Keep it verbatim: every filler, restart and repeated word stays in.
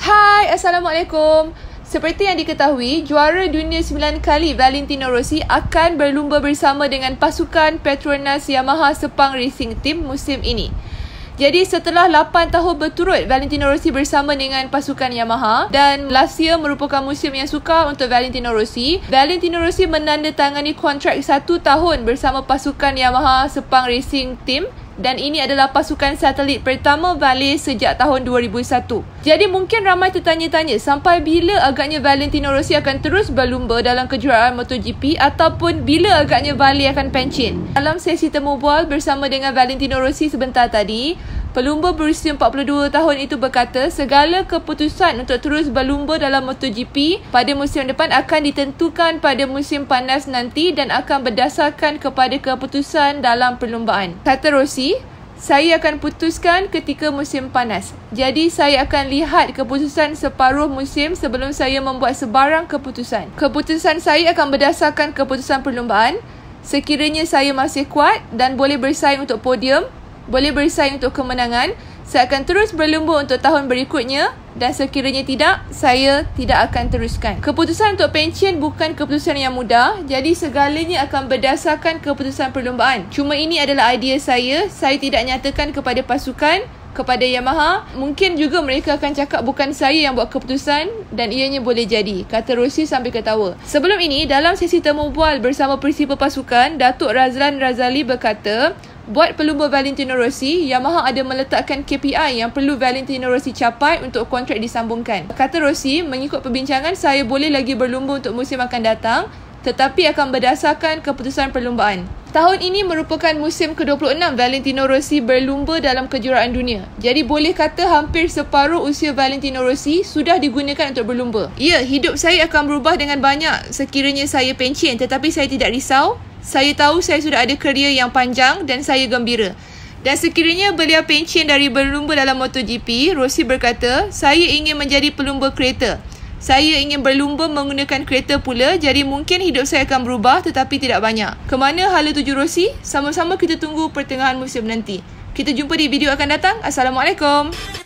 Hai, Assalamualaikum. Seperti yang diketahui, juara dunia sembilan kali Valentino Rossi akan berlumba bersama dengan pasukan Petronas Yamaha Sepang Racing Team musim ini. Jadi setelah lapan tahun berturut Valentino Rossi bersama dengan pasukan Yamaha dan last year merupakan musim yang sukar untuk Valentino Rossi, Valentino Rossi menandatangani kontrak satu tahun bersama pasukan Yamaha Sepang Racing Team dan ini adalah pasukan satelit pertama Vale sejak tahun dua ribu satu. Jadi mungkin ramai tertanya-tanya sampai bila agaknya Valentino Rossi akan terus berlumba dalam kejuaraan MotoGP ataupun bila agaknya Vale akan pencen. Dalam sesi temu bual bersama dengan Valentino Rossi sebentar tadi, pelumba berusia empat puluh dua tahun itu berkata segala keputusan untuk terus berlumba dalam MotoGP pada musim depan akan ditentukan pada musim panas nanti dan akan berdasarkan kepada keputusan dalam perlumbaan. Kata Rossi, saya akan putuskan ketika musim panas. Jadi saya akan lihat keputusan separuh musim sebelum saya membuat sebarang keputusan. Keputusan saya akan berdasarkan keputusan perlumbaan. Sekiranya saya masih kuat dan boleh bersaing untuk podium, boleh bersaing untuk kemenangan, saya akan terus berlumba untuk tahun berikutnya dan sekiranya tidak, saya tidak akan teruskan. Keputusan untuk pencen bukan keputusan yang mudah, jadi segalanya akan berdasarkan keputusan perlumbaan. Cuma ini adalah idea saya, saya tidak nyatakan kepada pasukan, kepada Yamaha. Mungkin juga mereka akan cakap bukan saya yang buat keputusan dan ianya boleh jadi, kata Rossi sambil ketawa. Sebelum ini, dalam sesi temu bual bersama prinsipal pasukan, Datuk Razlan Razali berkata, buat pelumba Valentino Rossi, Yamaha ada meletakkan K P I yang perlu Valentino Rossi capai untuk kontrak disambungkan. Kata Rossi, mengikut perbincangan, saya boleh lagi berlumba untuk musim akan datang, tetapi akan berdasarkan keputusan perlumbaan. Tahun ini merupakan musim ke dua puluh enam Valentino Rossi berlumba dalam kejuaraan dunia. Jadi boleh kata hampir separuh usia Valentino Rossi sudah digunakan untuk berlumba. Ya, hidup saya akan berubah dengan banyak sekiranya saya pencen, tetapi saya tidak risau. Saya tahu saya sudah ada kerjaya yang panjang dan saya gembira. Dan sekiranya beliau pencen dari berlumba dalam MotoGP, Rossi berkata, saya ingin menjadi pelumba kereta. Saya ingin berlumba menggunakan kereta pula, jadi mungkin hidup saya akan berubah tetapi tidak banyak. Kemana hala tuju Rossi? Sama-sama kita tunggu pertengahan musim nanti. Kita jumpa di video akan datang. Assalamualaikum.